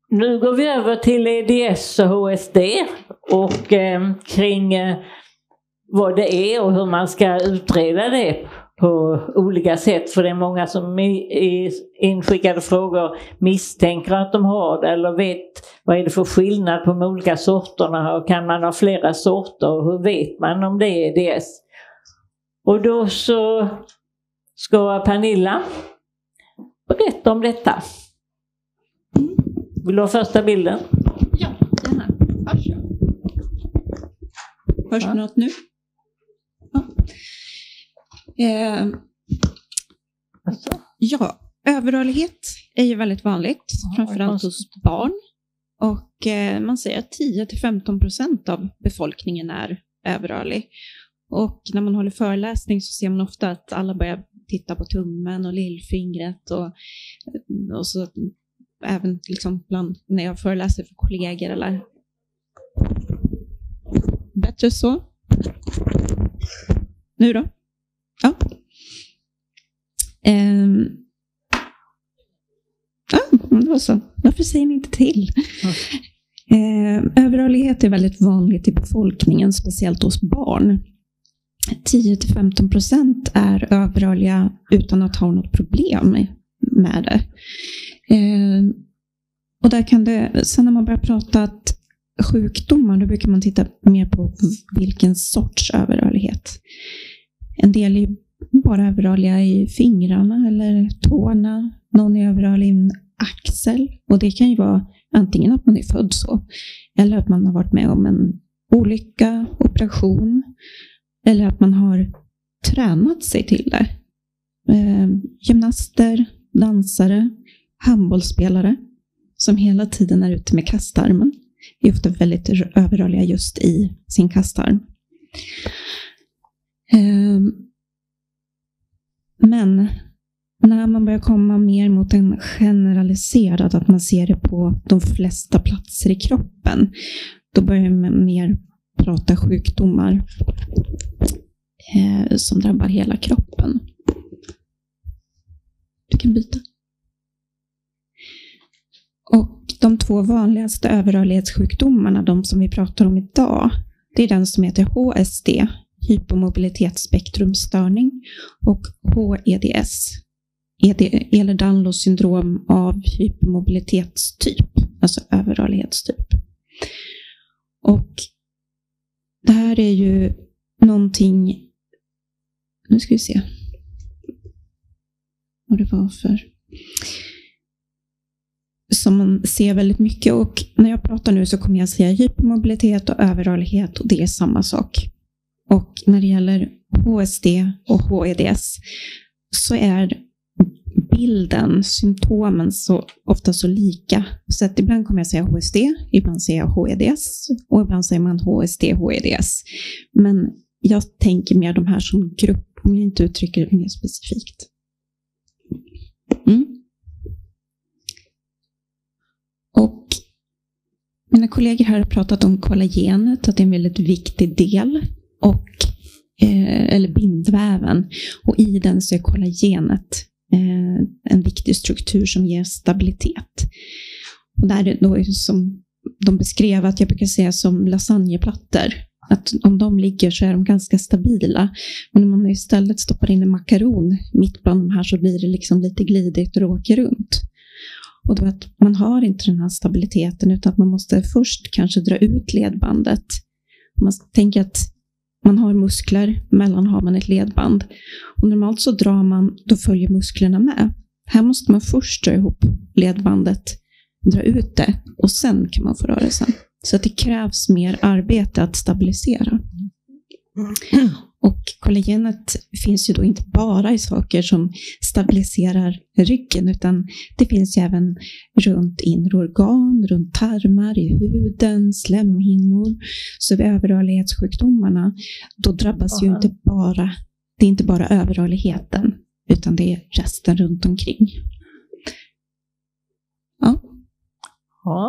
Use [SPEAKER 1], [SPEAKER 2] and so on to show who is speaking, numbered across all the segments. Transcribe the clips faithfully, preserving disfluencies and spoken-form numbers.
[SPEAKER 1] Nu går vi över till E D S och H S D och eh, kring eh, vad det är och hur man ska utreda det på olika sätt. För det är många som i inskickade frågor misstänker att de har det eller vet vad är det för skillnad på de olika sorterna och kan man ha flera sorter och hur vet man om det är E D S. Och då så ska Pernilla berätta om detta. Vill du ha första bilden?
[SPEAKER 2] Ja, gärna. Varsågod. Hörs det något nu? Ja. Eh, ja, överrörlighet är ju väldigt vanligt, ja, framförallt hos barn. Och eh, man säger att tio till femton procent av befolkningen är överrörlig. Och när man håller föreläsning så ser man ofta att alla börjar titta på tummen och lillfingret och, och så även liksom bland, när jag föreläser för kollegor eller bättre så. Nu då? Ja. Um. Ja, det var så. Varför säger ni inte till? Mm. Uh, överrörlighet är väldigt vanligt i befolkningen, speciellt hos barn. tio till femton procent är överrörliga utan att ha något problem med det. Eh, och där kan det, sen när man börjar prata att sjukdomar, då brukar man titta mer på vilken sorts överrörlighet. En del är bara överrörliga i fingrarna eller tårna. Någon är överrörlig i en axel. Och det kan ju vara antingen att man är född så, eller att man har varit med om en olycka, operation, eller att man har tränat sig till det. Eh, gymnaster, dansare, handbollsspelare som hela tiden är ute med kastarmen är ofta väldigt överrörliga just i sin kastarm. Eh, men när man börjar komma mer mot en generaliserad, att man ser det på de flesta platser i kroppen, då börjar man mer prata sjukdomar eh, som drabbar hela kroppen. Du kan byta. Och de två vanligaste överrörlighetssjukdomarna, de som vi pratar om idag, det är den som heter H S D, hypomobilitetsspektrumstörning, och H E D S, Ehlers-Danlos syndrom av hypomobilitetstyp, alltså överrörlighetstyp. Och det här är ju någonting, nu ska vi se vad det var för, som man ser väldigt mycket. Och när jag pratar nu så kommer jag säga hypermobilitet och överrörlighet, och det är samma sak. Och när det gäller H S D och H E D S så är bilden, symptomen så ofta så lika. Så att ibland kommer jag säga H S D, ibland säger jag H E D S och ibland säger man H S D, H E D S. Men jag tänker mer de här som grupp, om jag inte uttrycker det mer specifikt. Mm. Och mina kollegor här har pratat om kollagenet, att det är en väldigt viktig del, och, eh, eller bindväven. Och i den så är kollagenet eh, en viktig struktur som ger stabilitet. Och där är då som de beskrev, att jag brukar säga som lasagneplattor. Att om de ligger så är de ganska stabila. Men om man istället stoppar in en makaron mitt bland de här så blir det liksom lite glidigt och åker runt. Och då att man har inte den här stabiliteten, utan att man måste först kanske dra ut ledbandet. Man tänker att man har muskler, mellan har man ett ledband. Och normalt så drar man, då följer musklerna med. Här måste man först dra ihop ledbandet, dra ut det, och sen kan man få rörelsen. Så att det krävs mer arbete att stabilisera. Och kollagenet finns ju då inte bara i saker som stabiliserar ryggen, utan det finns ju även runt inre organ, runt tarmar, i huden, slemhinnor. Så vid överrörlighetssjukdomarna, då drabbas ju inte bara, det är inte bara överrörligheten, utan det är resten runt omkring. Ja.
[SPEAKER 1] Ja.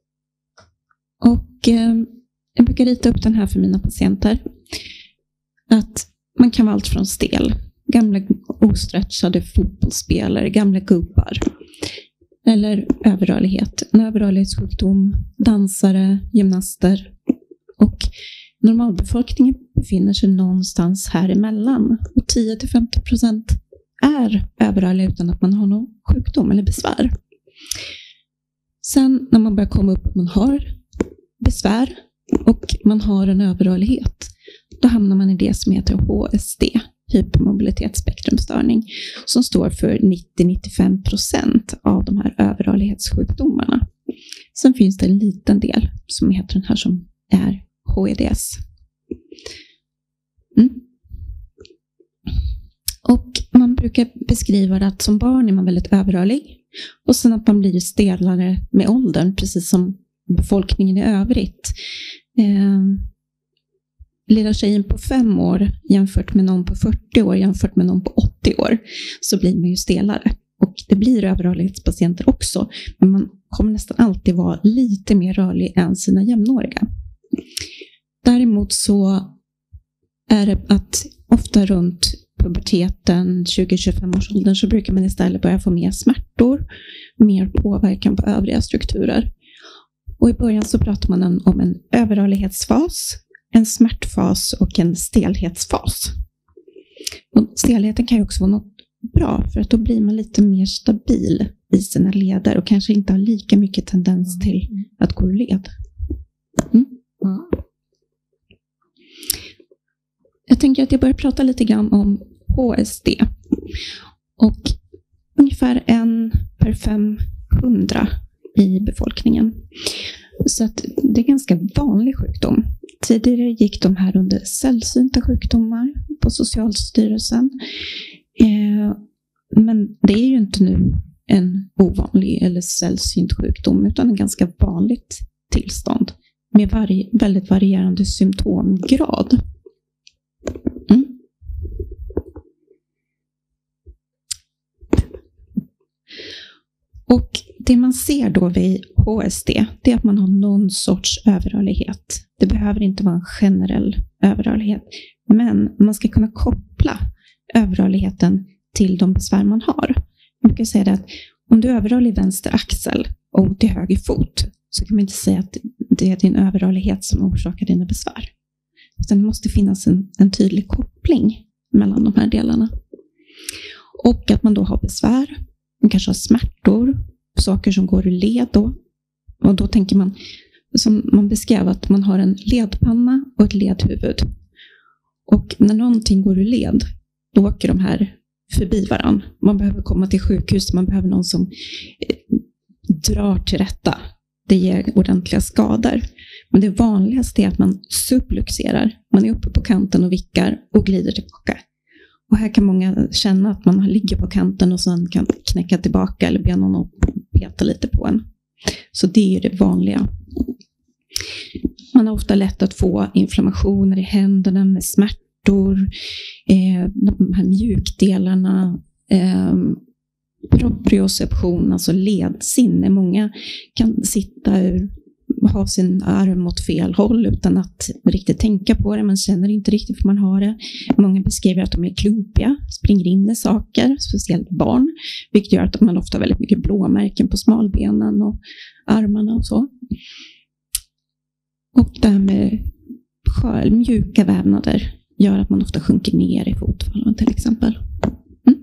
[SPEAKER 2] Och eh, jag brukar rita upp den här för mina patienter. Att man kan vara allt från stel, gamla ostretchade fotbollsspelare, gamla gubbar. eller överrörlighet. En överrörlighetssjukdom, dansare, gymnaster och normalbefolkningen befinner sig någonstans här emellan. Och tio till femtio procent är överrörliga utan att man har någon sjukdom eller besvär. Sen när man börjar komma upp att man har besvär och man har en överrörlighet, då hamnar man i det som heter H S D, hypermobilitetsspektrumstörning, som står för nittio till nittiofem procent av de här överrörlighetssjukdomarna. Sen finns det en liten del som heter den här som är H E D S. Mm. Och man brukar beskriva det att som barn är man väldigt överrörlig och sen att man blir stelare med åldern, precis som befolkningen i övrigt. Eh, lilla tjejen på fem år jämfört med någon på fyrtio år jämfört med någon på åttio år, så blir man ju stelare. Och det blir överrörlighetspatienter också, men man kommer nästan alltid vara lite mer rörlig än sina jämnåriga. Däremot så är det att ofta runt puberteten, tjugo till tjugofem års åldern, så brukar man istället börja få mer smärtor, mer påverkan på övriga strukturer. Och i början så pratar man om en överrörlighetsfas, en smärtfas och en stelhetsfas. Och stelheten kan ju också vara något bra, för att då blir man lite mer stabil i sina leder och kanske inte har lika mycket tendens till att gå ur led. Mm. Mm. Jag tänker att jag börjar prata lite grann om H S D. Och ungefär en per femhundra i befolkningen. Så att det är en ganska vanlig sjukdom. Tidigare gick de här under sällsynta sjukdomar på Socialstyrelsen. Eh, men det är ju inte nu en ovanlig eller sällsynt sjukdom, utan en ganska vanligt tillstånd med vari- väldigt varierande symptomgrad. Mm. Och det man ser då vid H S D, det är att man har någon sorts överrörlighet. Det behöver inte vara en generell överrörlighet, men man ska kunna koppla överrörligheten till de besvär man har. Jag brukar säga det att om du är överrörlig i vänster axel och ont i höger fot, så kan man inte säga att det är din överrörlighet som orsakar dina besvär. Utan det måste finnas en, en tydlig koppling mellan de här delarna. Och att man då har besvär, man kanske har smärtor, saker som går ur led då. Och då tänker man, som man beskrev, att man har en ledpanna och ett ledhuvud. Och när någonting går ur led, då åker de här förbi varann. Man behöver komma till sjukhus, man behöver någon som eh, drar till rätta. Det ger ordentliga skador. Men det vanligaste är att man subluxerar. Man är uppe på kanten och vickar och glider tillbaka. Och här kan många känna att man ligger på kanten och sen kan knäcka tillbaka eller be någon att peta lite på en. Så det är det vanliga. Man har ofta lätt att få inflammationer i händerna med smärtor, eh, de här mjukdelarna, eh, proprioception, alltså ledsinne. Många kan sitta ur, ha sin arm åt fel håll utan att riktigt tänka på det. Man känner inte riktigt för man har det. Många beskriver att de är klumpiga, springer in i saker, speciellt barn, vilket gör att man ofta har väldigt mycket blåmärken på smalbenen och armarna och så. Och det här med skör, mjuka vävnader gör att man ofta sjunker ner i fotvalven till exempel. Mm.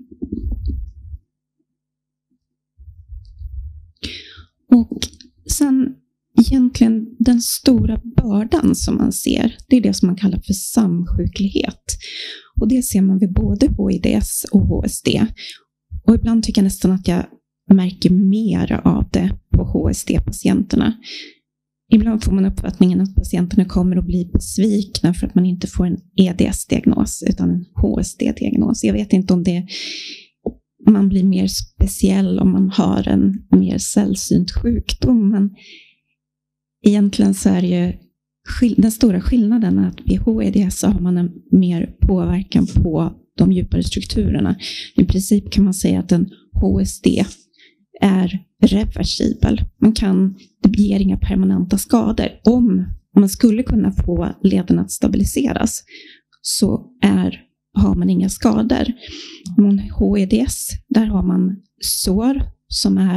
[SPEAKER 2] Och sen egentligen den stora bördan som man ser, det är det som man kallar för samsjuklighet. Och det ser man vid både H I D S och H S D. Och ibland tycker jag nästan att jag märker mer av det på H S D-patienterna. Ibland får man uppfattningen att patienterna kommer att bli besvikna för att man inte får en E D S-diagnos utan en H S D-diagnos. Jag vet inte om det man blir mer speciell om man har en mer sällsynt sjukdom, men egentligen så är det ju den stora skillnaden att vid H E D S så har man en mer påverkan på de djupare strukturerna. I princip kan man säga att en H S D är reversibel. Man kan, det ger inga permanenta skador. Om man skulle kunna få leden att stabiliseras så är, har man inga skador. Men H E D S, där har man sår som är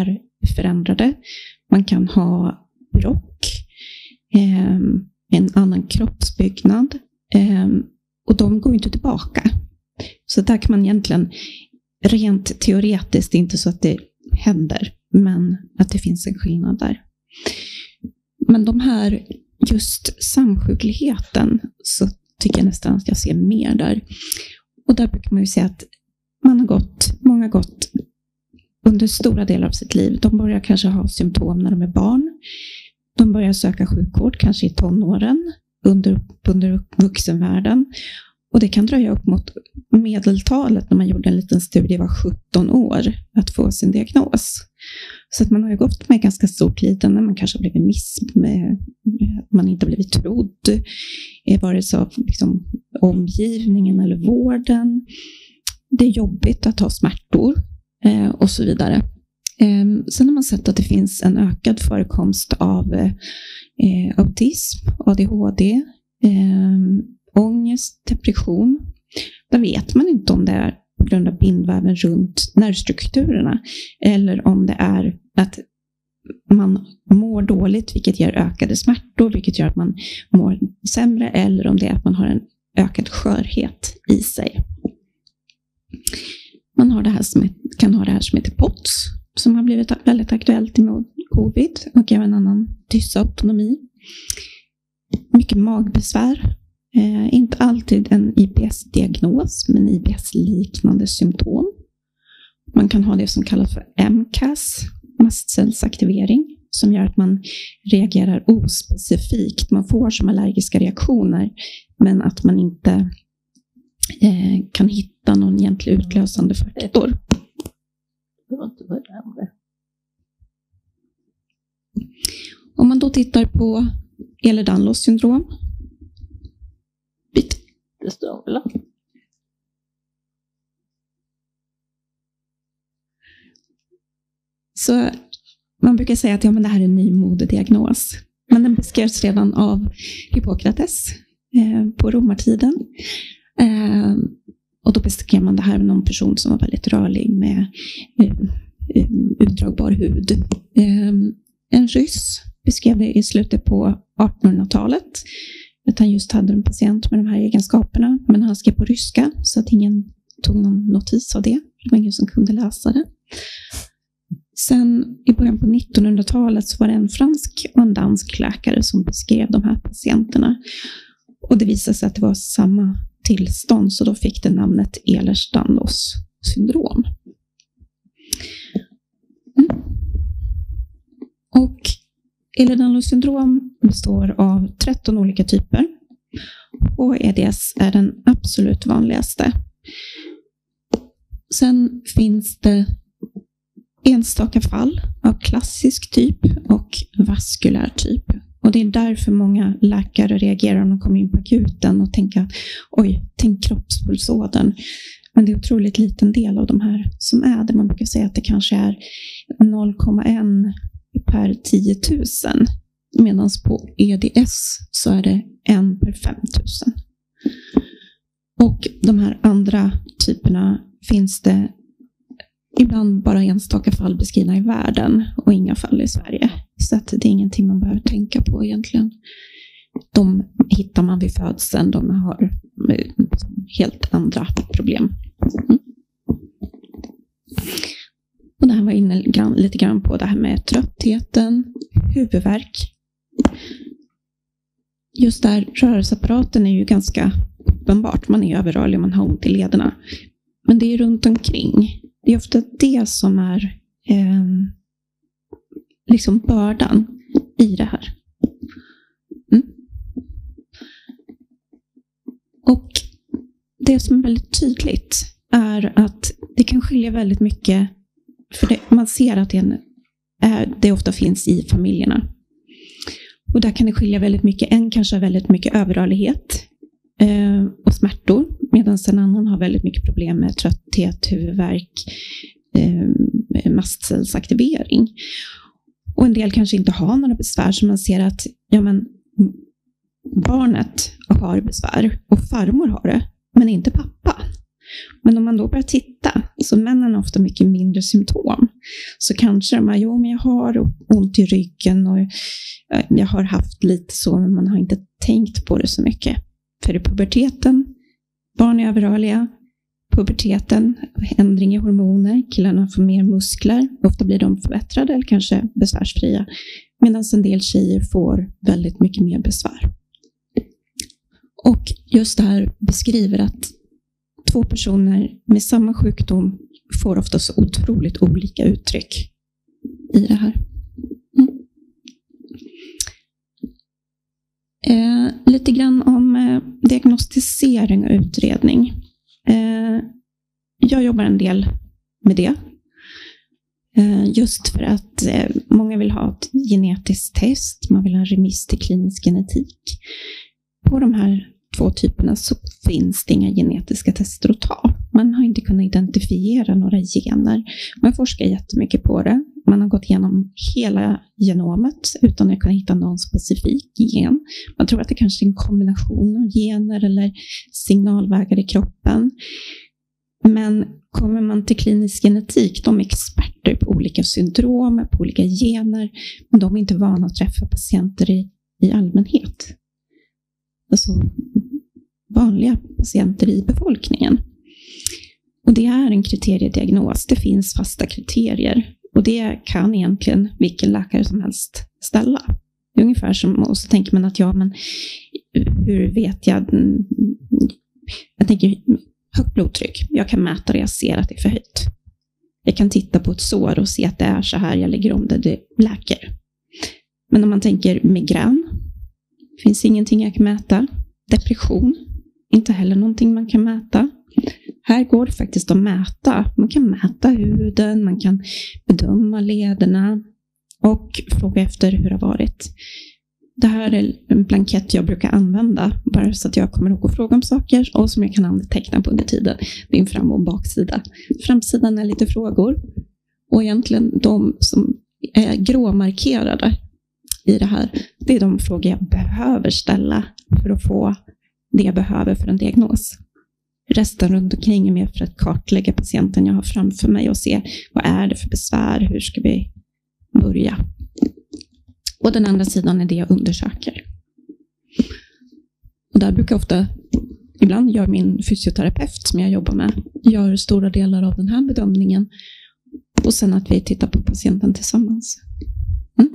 [SPEAKER 2] förändrade. Man kan ha bråck, eh, en annan kroppsbyggnad. Eh, och de går inte tillbaka. Så där kan man egentligen, rent teoretiskt, inte så att det händer, men att det finns en skillnad där. Men de här, just samsjukligheten, så tycker jag nästan att jag ser mer där. Och där brukar man ju säga att man har gått, många har gått under stora delar av sitt liv. De börjar kanske ha symptom när de är barn. De börjar söka sjukvård kanske i tonåren, under, under vuxenvärlden. Och det kan dröja upp mot medeltalet, när man gjorde en liten studie, var sjutton år att få sin diagnos. Så att man har ju gått med ganska stort lidande. Man kanske har blivit miss, med, man inte har blivit trodd, vare sig av liksom omgivningen eller vården. Det är jobbigt att ha smärtor eh, och så vidare. Eh, sen har man sett att det finns en ökad förekomst av eh, autism, A D H D, eh, ångest, depression. Där vet man inte om det är på grund av bindväven runt nervstrukturerna, eller om det är att man mår dåligt, vilket ger ökade smärtor, vilket gör att man mår sämre, eller om det är att man har en ökad skörhet i sig. Man har det här som, kan ha det här som heter P O T S, som har blivit väldigt aktuellt med covid, och även annan dysautonomi. Mycket magbesvär. Eh, inte alltid en I B S-diagnos, men I B S-liknande symptom. Man kan ha det som kallas för M C A S, mastcellsaktivering, som gör att man reagerar ospecifikt. Man får som allergiska reaktioner, men att man inte eh, kan hitta någon egentlig utlösande faktor.
[SPEAKER 1] Det var inte det.
[SPEAKER 2] Om man då tittar på Ehlers-Danlos syndrom.
[SPEAKER 1] Det står väl.
[SPEAKER 2] Så man brukar säga att ja, men det här är en ny modediagnos. Men den beskrevs redan av Hippokrates eh, på romartiden. Eh, och då beskrev man det här med någon person som var väldigt rörlig med eh, utdragbar hud. Eh, en ryss beskrev det i slutet på artonhundratalet. Att han just hade en patient med de här egenskaperna. Men han skrev på ryska, så att ingen tog någon notis av det. Det var ingen som kunde läsa det. Sen i början på nittonhundratalet så var det en fransk och en dansk läkare som beskrev de här patienterna. Och det visade sig att det var samma tillstånd, så då fick det namnet Ehlers-Danlos syndrom. Mm. Och Ehlers-Danlos syndrom består av tretton olika typer. H E D S är den absolut vanligaste. Sen finns det enstaka fall av klassisk typ och vaskulär typ. Och det är därför många läkare reagerar när de kommer in på akuten och tänker, oj, tänk kroppspulsådern. Men det är otroligt liten del av de här som är det. Man brukar säga att det kanske är noll komma ett per tio tusen. Medan på E D S så är det en per fem tusen. Och de här andra typerna finns det ibland bara enstaka fall beskrivna i världen och inga fall i Sverige. Så att det är ingenting man behöver tänka på egentligen. De hittar man vid födseln. De har helt andra problem. Mm. Och det här var inne lite grann på det här med tröttheten, huvudvärk. Just där, rörelseapparaten är ju ganska uppenbart. Man är överrörlig, man har ont i lederna. Men det är runt omkring. Det är ofta det som är eh, liksom bördan i det här. Mm. Och det som är väldigt tydligt är att det kan skilja väldigt mycket. För det, man ser att det, en, är, det ofta finns i familjerna. Och där kan det skilja väldigt mycket. En kanske har väldigt mycket överrörlighet eh, och smärtor. Medan en annan har väldigt mycket problem med trötthet, huvudvärk, eh, mastcellsaktivering. Och en del kanske inte har några besvär. Så man ser att ja, men, barnet har besvär och farmor har det. Men inte pappa. Men om man då börjar titta, så männen har ofta mycket mindre symptom. Så kanske de här, jo men jag har ont i ryggen och jag har haft lite så, men man har inte tänkt på det så mycket. För i puberteten, barn är överrörliga, puberteten, ändring i hormoner, killarna får mer muskler, ofta blir de förbättrade eller kanske besvärsfria, medan en del tjejer får väldigt mycket mer besvär. Och just det här beskriver att två personer med samma sjukdom får ofta så otroligt olika uttryck i det här. Mm. Eh, lite grann om eh, diagnostisering och utredning. Eh, jag jobbar en del med det. Eh, just för att eh, många vill ha ett genetiskt test. Man vill ha remiss till klinisk genetik. På de här två typerna så finns det inga genetiska tester att ta. Man har inte kunnat identifiera några gener. Man forskar jättemycket på det. Man har gått igenom hela genomet utan att kunna hitta någon specifik gen. Man tror att det kanske är en kombination av gener eller signalvägar i kroppen. Men kommer man till klinisk genetik, de är experter på olika syndrom, på olika gener, men de är inte vana att träffa patienter i, i allmänhet. Alltså vanliga patienter i befolkningen. Och det är en kriteriediagnos. Det finns fasta kriterier. Och det kan egentligen vilken läkare som helst ställa. Det är ungefär som, och så tänker man att ja, men hur vet jag? Jag tänker högt blodtryck. Jag kan mäta det, jag ser att det är för högt. Jag kan titta på ett sår och se att det är så här, jag lägger om det, det läker. Men om man tänker migrän, finns ingenting jag kan mäta. Depression, inte heller någonting man kan mäta. Här går det faktiskt att mäta. Man kan mäta huden, man kan bedöma lederna och fråga efter hur det har varit. Det här är en blankett jag brukar använda bara så att jag kommer ihåg att fråga om saker och som jag kan anteckna på under tiden. Det är en fram- och baksida. Framsidan är lite frågor och egentligen de som är gråmarkerade i det här, det är de frågor jag behöver ställa för att få det jag behöver för en diagnos. Resten runt omkring är mer för att kartlägga patienten jag har framför mig och se vad är det för besvär, hur ska vi börja. Och den andra sidan är det jag undersöker. Och där brukar jag ofta, ibland gör min fysioterapeut som jag jobbar med, gör stora delar av den här bedömningen och sen att vi tittar på patienten tillsammans. Mm.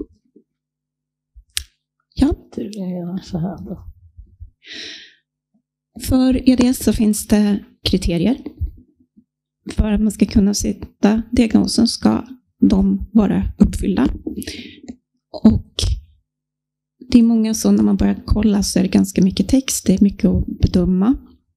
[SPEAKER 2] Ja.
[SPEAKER 1] Du vill göra så här då.
[SPEAKER 2] För E D S så finns det kriterier. För att man ska kunna sätta diagnosen ska de vara uppfyllda. Och det är många så när man börjar kolla så är det ganska mycket text. Det är mycket att bedöma.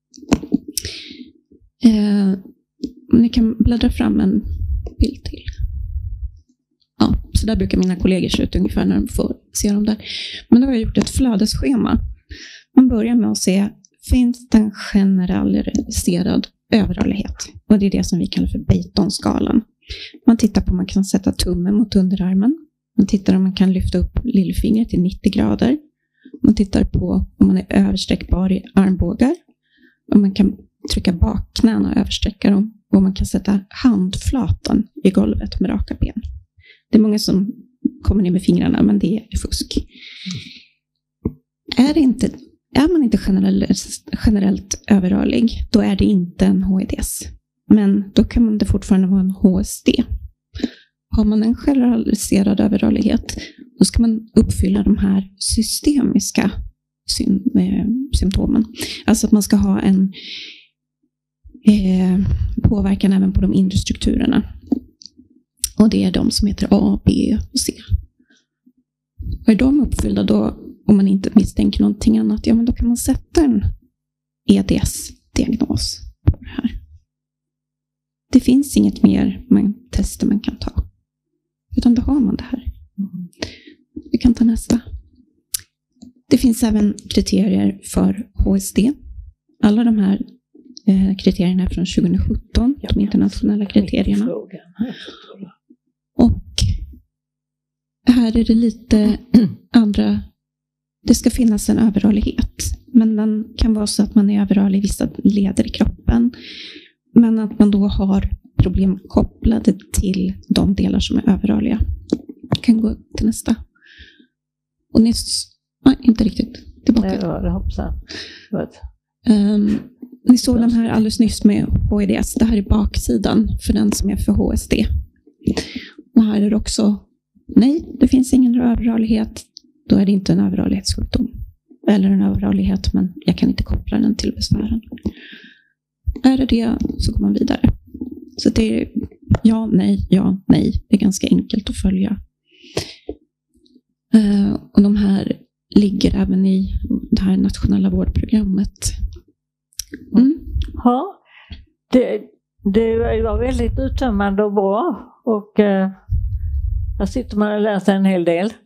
[SPEAKER 2] Eh, ni kan bläddra fram en bild till. Ja, så där brukar mina kollegor se ut ungefär när de får se dem där. Men då har jag gjort ett flödesschema. Man börjar med att se, finns det en generaliserad överrörlighet? Och det är det som vi kallar för Beighton-skalan. Man tittar på om man kan sätta tummen mot underarmen. Man tittar om man kan lyfta upp lillfingret till nittio grader. Man tittar på om man är översträckbar i armbågar. Om man kan trycka bak knäna och översträcka dem. Och man kan sätta handflatan i golvet med raka ben. Det är många som kommer ner med fingrarna, men det är fusk. Är, det inte, är man inte generellt, generellt överrörlig, då är det inte en H E D S. Men då kan man det fortfarande vara en H S D. Har man en generaliserad överrörlighet, då ska man uppfylla de här systemiska sym- eh, symptomen. Alltså att man ska ha en eh, påverkan även på de inre strukturerna. Och det är de som heter A, B och C. Och är de uppfyllda då, om man inte misstänker någonting annat, ja men då kan man sätta en E D S-diagnos på det här. Det finns inget mer man, tester man kan ta. Utan då har man det här. Vi kan ta nästa. Det finns även kriterier för H S D. Alla de här eh, kriterierna är från tjugo sjutton, de internationella kriterierna. Och här är det lite andra. Det ska finnas en överrörlighet. men den kan vara så att man är överrörlig i vissa leder i kroppen. Men att man då har problem kopplade till de delar som är överrörliga. Jag kan gå till nästa. Och nyss, nej, inte riktigt tillbaka.
[SPEAKER 1] Ja, det hoppas jag.
[SPEAKER 2] Um, ni såg den här alldeles nyss med H E D S. Det här är baksidan för den som är för H S D. Och här är det också, nej, det finns ingen överrörlighet. Då är det inte en överrörlighetssjukdom. Eller en överrörlighet, men jag kan inte koppla den till besvären. Är det det så går man vidare. Så det är ja, nej, ja, nej. Det är ganska enkelt att följa. Uh, och de här ligger även i det här nationella vårdprogrammet. Mm.
[SPEAKER 1] Ja, det, det var väldigt uttömmande och bra. Och uh, här sitter man och läser en hel del.